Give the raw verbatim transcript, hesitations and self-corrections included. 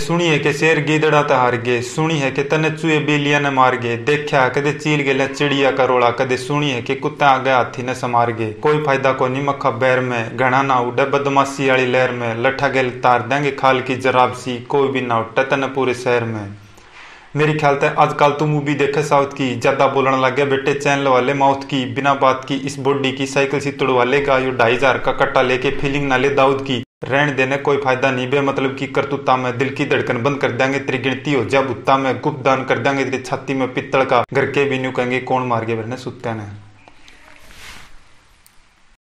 सुनी है कि शेर गीदड़ा ते हार गए, सुनी है कि तने चूहे बेलिया ने मार गए, देखा कदे चील गेले चिड़िया का रोड़ा, कदे सुनी है कि कुत्ते आ गए हाथी ने समार गए। कोई फायदा को नहीं मक्खा बैर में, घना ना उड़े बदमाशी वाली लहर में, लठा गेल तार देंगे खाल की जराब सी, कोई भी ना उठे तने पूरे शहर में। मेरी ख्याल से आजकल तुम मूवी देखे साउथ की, ज्यादा बोलने लग गया बेटे चैनल वाले माउथ की, बिना बात की इस बॉडी की साइकिल सी तोड़वा लेगा यो ढाई हजार का कट्टा लेके फीलिंग ना ले दाऊद की। रहने देने कोई फायदा नहीं बे, मतलब की करतूता में दिल की धड़कन बंद कर देंगे, तेरी गिनती हो जा भुत्ता में गुप्त दान कर देंगे तेरी छाती में पित्तल का, घर के भी न्यू कहेंगे कौन मार के वरने सुत्ते ने।